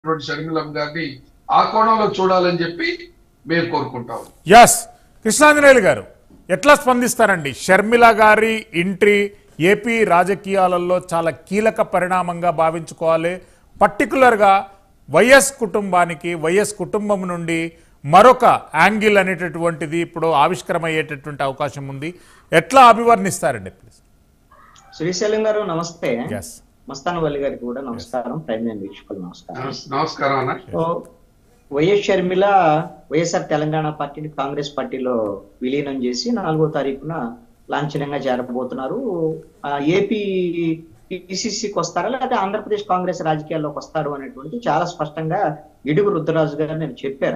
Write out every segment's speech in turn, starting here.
షర్మిలమ్మ గారిని ఆ కోణంలో చూడాలని చెప్పి మేము కోరుకుంటాం. ఎస్ కృష్ణాంజనేయులు గారు ఎట్లా స్పందిస్తారండి? షర్మిల గారి ఎంట్రీ ఏపీ రాజకీయాలలో చాలా కీలక పరిణామంగా భావించుకోవాలి. పర్టికులర్గా వైఎస్ కుటుంబానికి, వైఎస్ కుటుంబం నుండి మరొక యాంగిల్ అనేటటువంటిది ఇప్పుడు ఆవిష్కరమయ్యేటటువంటి అవకాశం ఉంది. ఎట్లా అభివర్ణిస్తారండి ప్లీజ్? శ్రీశైలం గారు నమస్తే. ఎస్ మస్తానవల్లి గారికి కూడా నమస్కారం. ప్రైమ్ వీక్షకులు నమస్కారం. నమస్కారం అన్న. వైఎస్ షర్మిల వైఎస్ఆర్ తెలంగాణ పార్టీని కాంగ్రెస్ పార్టీలో విలీనం చేసి 4వ తారీఖున లాంఛనంగా చేరబోతున్నారు. ఏపీ పిసిసికి వస్తారా లేకపోతే ఆంధ్రప్రదేశ్ కాంగ్రెస్ రాజకీయాల్లోకి వస్తారు అనేటువంటి చాలా స్పష్టంగా గిడుగు రుద్రరాజు గారు నేను చెప్పారు.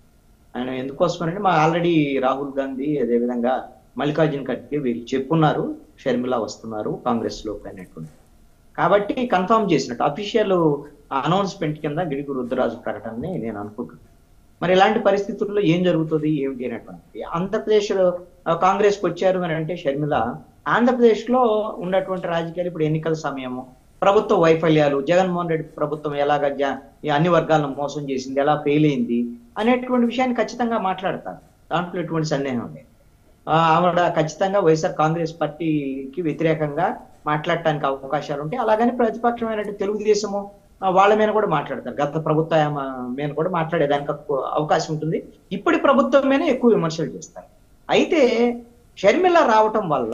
ఆయన ఎందుకోసమని మా ఆల్రెడీ రాహుల్ గాంధీ అదేవిధంగా మల్లికార్జున ఖర్గే వీళ్ళు చెప్పున్నారు షర్మిల వస్తున్నారు కాంగ్రెస్ లోకి అనేటువంటి. కాబట్టి కన్ఫర్మ్ చేసినట్టు అఫీషియల్ అనౌన్స్మెంట్ కింద గిడుగు రుద్రరాజు ప్రకటనని నేను అనుకుంటున్నాను. మరి ఇలాంటి పరిస్థితుల్లో ఏం జరుగుతుంది ఏమిటి అనేటువంటి ఆంధ్రప్రదేశ్ కాంగ్రెస్కి వచ్చారు అని అంటే షర్మిల ఆంధ్రప్రదేశ్ లో ఉన్నటువంటి రాజకీయాలు ఇప్పుడు ఎన్నికల సమయము, ప్రభుత్వ వైఫల్యాలు, జగన్మోహన్ రెడ్డి ప్రభుత్వం ఎలాగ అన్ని వర్గాలను మోసం చేసింది, ఎలా ఫెయిల్ అయింది అనేటువంటి విషయాన్ని ఖచ్చితంగా మాట్లాడతారు. దాంట్లో ఎటువంటి సందేహం లేదు. ఆవిడ ఖచ్చితంగా వైఎస్ఆర్ కాంగ్రెస్ పార్టీకి వ్యతిరేకంగా మాట్లాడటానికి అవకాశాలు ఉంటాయి. అలాగని ప్రతిపక్షమైన తెలుగుదేశము వాళ్ళ మీద కూడా మాట్లాడతారు. గత ప్రభుత్వం మీద కూడా మాట్లాడేదానికి అవకాశం ఉంటుంది. ఇప్పటి ప్రభుత్వం మీద ఎక్కువ విమర్శలు చేస్తారు. అయితే షర్మిల రావటం వల్ల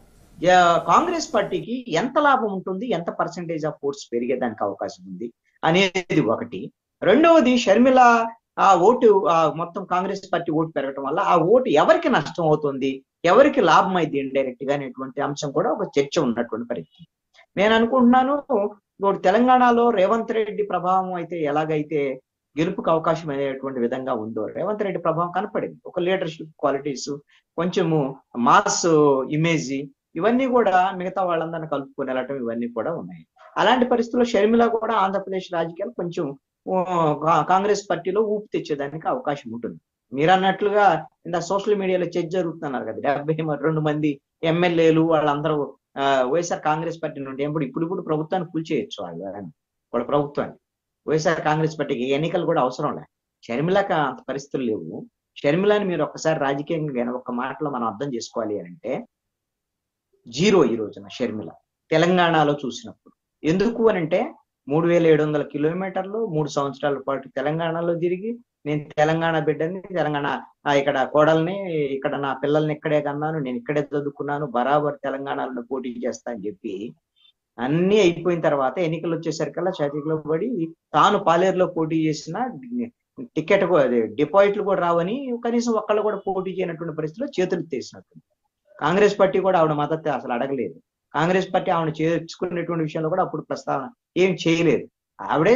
కాంగ్రెస్ పార్టీకి ఎంత లాభం ఉంటుంది, ఎంత పర్సెంటేజ్ ఆఫ్ ఓట్స్ పెరిగేదానికి అవకాశం ఉంది అనేది ఒకటి. రెండవది షర్మిల ఆ ఓటు మొత్తం కాంగ్రెస్ పార్టీ ఓటు పెరగటం వల్ల ఆ ఓటు ఎవరికి నష్టం అవుతుంది, ఎవరికి లాభం అయింది ఇండైరెక్ట్ గా అనేటువంటి అంశం కూడా ఒక చర్చ ఉన్నటువంటి పరిస్థితి. నేను అనుకుంటున్నాను తెలంగాణలో రేవంత్ రెడ్డి ప్రభావం అయితే ఎలాగైతే గెలుపుకు అవకాశం అనేటువంటి విధంగా ఉందో రేవంత్ రెడ్డి ప్రభావం కనపడింది. ఒక లీడర్షిప్ క్వాలిటీస్, కొంచెము మాస్ ఇమేజ్, ఇవన్నీ కూడా మిగతా వాళ్ళందరినీ కలుపుకొని వెళ్ళటం ఇవన్నీ కూడా ఉన్నాయి. అలాంటి పరిస్థితుల్లో షర్మిల కూడా ఆంధ్రప్రదేశ్ రాజకీయాలు కొంచెం కాంగ్రెస్ పార్టీలో ఊపు తెచ్చేదానికి అవకాశం ఉంటుంది. మీరు అన్నట్లుగా ఇంత సోషల్ మీడియాలో చర్చ జరుగుతున్నారు కదా, 72 మంది ఎమ్మెల్యేలు వాళ్ళందరూ వైఎస్ఆర్ కాంగ్రెస్ పార్టీ నుండి ఇప్పుడు ప్రభుత్వాన్ని కూల్చేయచ్చు వాళ్ళ ప్రభుత్వాన్ని. వైఎస్ఆర్ కాంగ్రెస్ పార్టీకి ఎన్నికలు కూడా అవసరం లే. షర్మిలకు అంత పరిస్థితులు లేవు. షర్మిలని మీరు ఒక్కసారి రాజకీయంగా ఒక్క మాటలో మనం అర్థం చేసుకోవాలి అంటే జీరో ఈ రోజున షర్మిల తెలంగాణలో చూసినప్పుడు. ఎందుకు అని అంటే 3700 కిలోమీటర్లు 3 సంవత్సరాల పాటు తెలంగాణలో తిరిగి నేను తెలంగాణ బిడ్డని, తెలంగాణ ఇక్కడ కోడల్ని, ఇక్కడ నా పిల్లల్ని ఇక్కడే కన్నాను, నేను ఇక్కడే చదువుకున్నాను, బరాబర్ తెలంగాణలో పోటీ చేస్తా అని చెప్పి అన్ని అయిపోయిన తర్వాత ఎన్నికలు వచ్చేసరికల్లా చేతిలో పడి తాను పాలేరులో పోటీ చేసిన టికెట్ డిపాజిట్లు కూడా రావని కనీసం ఒక్కళ్ళు కూడా పోటీ చేయనటువంటి పరిస్థితిలో చేతులు తీసినట్టు. కాంగ్రెస్ పార్టీ కూడా ఆవిడ మద్దతు అసలు అడగలేదు. కాంగ్రెస్ పార్టీ ఆవిడ చేర్చుకునేటువంటి విషయంలో కూడా అప్పుడు ప్రస్తావన ఏం చేయలేదు. ఆవిడే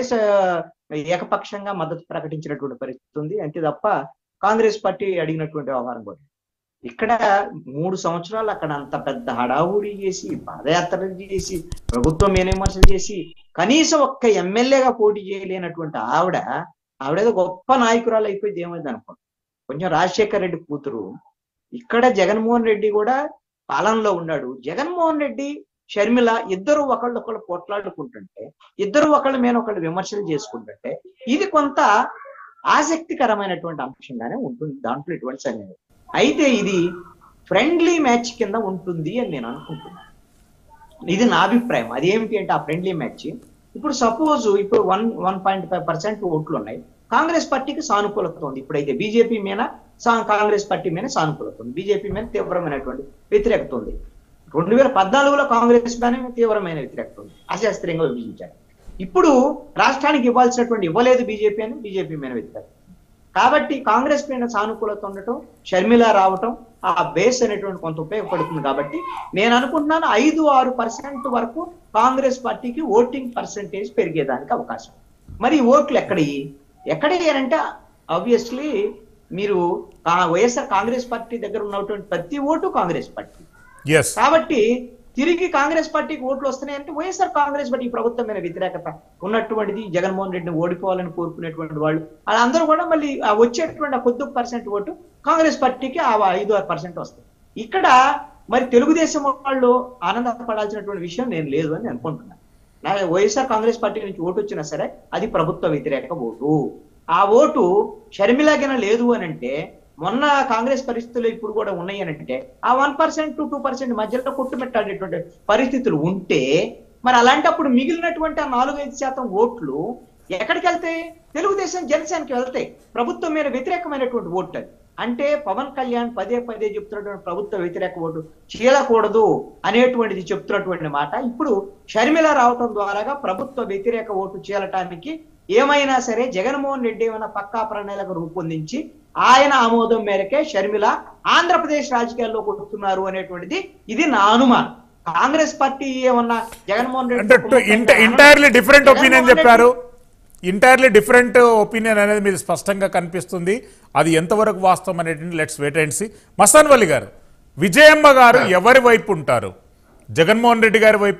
ఏకపక్షంగా మద్దతు ప్రకటించినటువంటి పరిస్థితి ఉంది. అంతే తప్ప కాంగ్రెస్ పార్టీ అడిగినటువంటి వ్యవహారం కూడా. ఇక్కడ 3 సంవత్సరాలు అక్కడ అంత పెద్ద హడావుడి చేసి, పాదయాత్రలు చేసి, ప్రభుత్వం మీద విమర్శలు చేసి, కనీసం ఒక్క ఎమ్మెల్యేగా పోటీ చేయలేనటువంటి ఆవిడేదో గొప్ప నాయకురాలు అయిపోయింది ఏమైంది అనుకోండి. కొంచెం రాజశేఖర్ రెడ్డి కూతురు. ఇక్కడ జగన్మోహన్ రెడ్డి కూడా పాలనలో ఉన్నాడు. జగన్మోహన్ రెడ్డి షర్మిల ఇద్దరు ఒకళ్ళొకళ్ళు పోట్లాడుకుంటుంటే, ఇద్దరు ఒకళ్ళ మీద ఒకళ్ళు విమర్శలు చేసుకుంటుంటే ఇది కొంత ఆసక్తికరమైనటువంటి అంశంగానే ఉంటుంది. దాంట్లో ఎటువంటి సందేహం. అయితే ఇది ఫ్రెండ్లీ మ్యాచ్ కింద ఉంటుంది అని నేను అనుకుంటున్నాను. ఇది నా అభిప్రాయం. అదేమిటి అంటే ఆ ఫ్రెండ్లీ మ్యాచ్ ఇప్పుడు సపోజ్ ఇప్పుడు 1.5% ఓట్లు ఉన్నాయి. కాంగ్రెస్ పార్టీకి సానుకూలత ఉంది. ఇప్పుడైతే బీజేపీ మీద కాంగ్రెస్ పార్టీ మీద సానుకూలత ఉంది, బీజేపీ మీద తీవ్రమైనటువంటి వ్యతిరేకత ఉంది. 2014లో కాంగ్రెస్ పైన తీవ్రమైన వ్యతిరేకత ఉంది, అశాస్త్రీయంగా విభజించారు. ఇప్పుడు రాష్ట్రానికి ఇవ్వాల్సినటువంటి ఇవ్వలేదు బీజేపీ అని బీజేపీ మీద వ్యతిరేకత. కాబట్టి కాంగ్రెస్ పైన సానుకూలత ఉండటం, షర్మిల రావటం ఆ బేస్ అనేటువంటి కొంత ఉపయోగపడుతుంది. కాబట్టి నేను అనుకుంటున్నాను 5-6% వరకు కాంగ్రెస్ పార్టీకి ఓటింగ్ పర్సెంటేజ్ పెరిగేదానికి అవకాశం. మరి ఓట్లు ఎక్కడయ్యారంటే ఆబ్వియస్లీ మీరు వైఎస్ఆర్ కాంగ్రెస్ పార్టీ దగ్గర ఉన్నటువంటి ప్రతి ఓటు కాంగ్రెస్ పార్టీ. కాబట్టి తిరిగి కాంగ్రెస్ పార్టీకి ఓట్లు వస్తున్నాయంటే వైఎస్ఆర్ కాంగ్రెస్ పార్టీ ప్రభుత్వం మీద వ్యతిరేకత ఉన్నటువంటిది, జగన్మోహన్ రెడ్డిని ఓడిపోవాలని కోరుకునేటువంటి వాళ్ళు వాళ్ళందరూ కూడా మళ్ళీ వచ్చేటువంటి కొద్ది % ఓటు కాంగ్రెస్ పార్టీకి 5-6% వస్తుంది. ఇక్కడ మరి తెలుగుదేశం వాళ్ళు ఆనందపడాల్సినటువంటి విషయం నేను లేదు అని అనుకుంటున్నాను. వైఎస్ఆర్ కాంగ్రెస్ పార్టీ నుంచి ఓటు వచ్చినా సరే అది ప్రభుత్వ వ్యతిరేక ఓటు. ఆ ఓటు షర్మిలాగిన లేదు అని అంటే, మొన్న కాంగ్రెస్ పరిస్థితులు ఇప్పుడు కూడా ఉన్నాయి అని అంటే, ఆ 1% to 2% మధ్యలో కొట్టుమిట్టాడేటువంటి పరిస్థితులు ఉంటే, మరి అలాంటప్పుడు మిగిలినటువంటి ఆ 4-5% ఓట్లు ఎక్కడికి వెళ్తాయి? తెలుగుదేశం జనసేనకి వెళ్తాయి. ప్రభుత్వం మీద వ్యతిరేకమైనటువంటి ఓటు అది. అంటే పవన్ కళ్యాణ్ పదే పదే చెప్తున్నటువంటి ప్రభుత్వ వ్యతిరేక ఓటు చీలకూడదు అనేటువంటిది చెప్తున్నటువంటి మాట. ఇప్పుడు షర్మిల రావటం ద్వారాగా ప్రభుత్వ వ్యతిరేక ఓటు చీలటానికి ఏమైనా సరే జగన్మోహన్ రెడ్డి ఏమైనా పక్కా ప్రణాళిక రూపొందించి ఆయన ఆమోదం మేరకే షర్మిల ఆంధ్రప్రదేశ్ రాజకీయాల్లోకి వస్తున్నారు అనేటువంటిది ఇది నా అనుమానం. కాంగ్రెస్ పార్టీ ఏమన్నా Jaganmohan Reddy entirely different opinion చెప్పారు. ఇంటైర్లీ డిఫరెంట్ ఒపీనియన్ అనేది మీరు స్పష్టంగా కనిపిస్తుంది. అది ఎంతవరకు వాస్తవం అనేది let's wait and see. Mastan Vali గారు, విజయమ్మ గారు ఎవరి వైపు ఉంటారు? జగన్మోహన్ రెడ్డి గారి వైపు